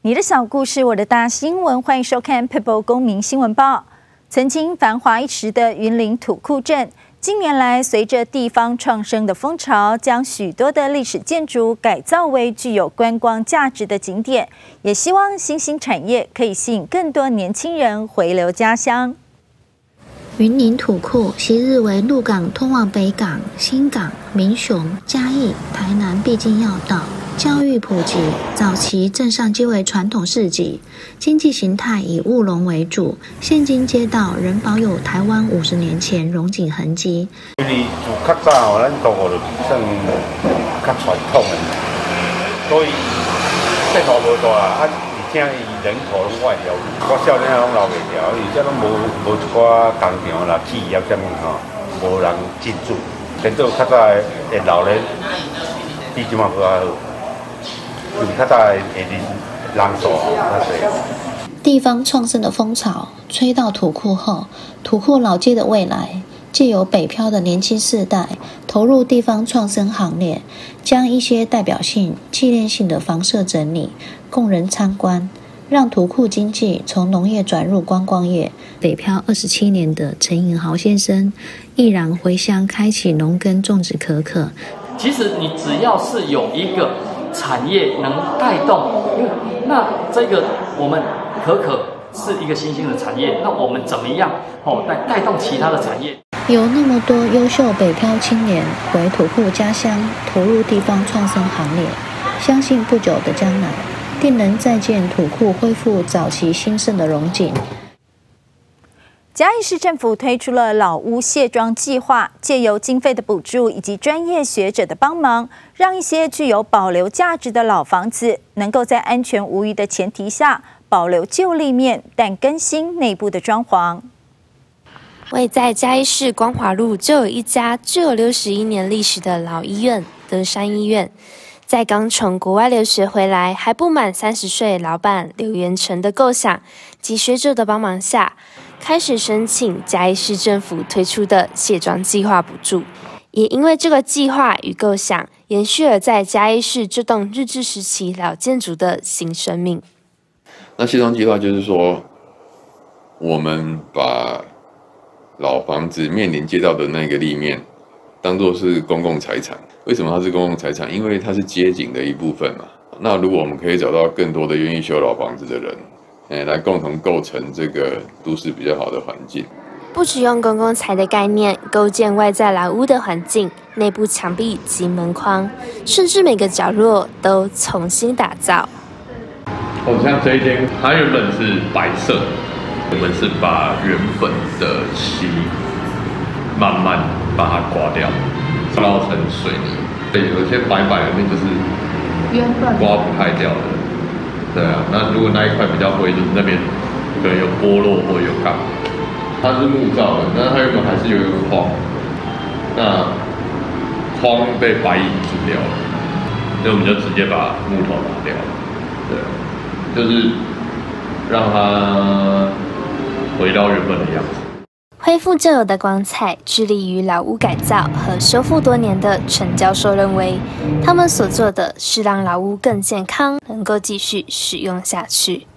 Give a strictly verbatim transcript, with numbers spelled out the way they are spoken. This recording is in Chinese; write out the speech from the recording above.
你的小故事，我的大新闻，欢迎收看 People 公民新闻报。曾经繁华一时的云林土库镇，近年来随着地方创生的风潮，将许多的历史建筑改造为具有观光价值的景点，也希望新兴产业可以吸引更多年轻人回流家乡。 云林土库昔日为鹿港通往北港、新港、民雄、嘉义、台南必经要道。教育普及，早期镇上皆为传统市集，经济形态以务农为主。现今街道仍保有台湾五十年前荣景痕迹。 因为自较早，咱都就算较传统的，所以生活无大啊，而且伊人口拢外流，我少年拢留袂掉，而且拢无无一寡工厂啦、企业啥物吼，无人进驻，变做较早的老人，比即马无啊好。 地方创生的风潮吹到土库后，土库老街的未来藉由北漂的年轻世代投入地方创生行列，将一些代表性、纪念性的房舍整理，供人参观，让土库经济从农业转入观光业。北漂二十七年的陈颖豪先生毅然回乡开启农耕种植可可。 其实你只要是有一个产业能带动，因为那这个我们可可是一个新兴的产业，那我们怎么样哦带带动其他的产业？ 有那么多优秀北漂青年回土库家乡投入地方创生行列，相信不久的将来定能再见土库恢复早期兴盛的荣景。 嘉义市政府推出了老屋卸妆计划，借由经费的补助以及专业学者的帮忙，让一些具有保留价值的老房子，能够在安全无虞的前提下，保留旧立面，但更新内部的装潢。 位在嘉义市光华路就有一家具有六十一年历史的老医院——德山医院。在刚从国外留学回来还不满三十岁老板刘元成的构想及学者的帮忙下，开始申请嘉义市政府推出的卸妆计划补助，也因为这个计划与构想，延续了在嘉义市这栋日治时期老建筑的新生命。 那卸妆计划就是说，我们把老房子面临街道的那个立面，当作是公共财产。为什么它是公共财产？因为它是街景的一部分嘛。那如果我们可以找到更多的愿意修老房子的人，哎，来共同构成这个都市比较好的环境。 不只用公共财的概念构建外在老屋的环境，内部墙壁及门框，甚至每个角落都重新打造。 哦，像这一间，它原本是白色，我们是把原本的漆慢慢把它刮掉，捞成水泥。对，有些白白的那就是原本刮不太掉的。对啊，那如果那一块比较灰，就是那边可能有剥落或有钢。它是木造的，但是它原本还是有一个框，那框被白蚁蛀掉了，所以我们就直接把木头拿掉了。对，就是让它回到原本的样子。 恢复旧有的光彩，致力于老屋改造和修复多年的陈教授认为，他们所做的是让老屋更健康，能够继续使用下去。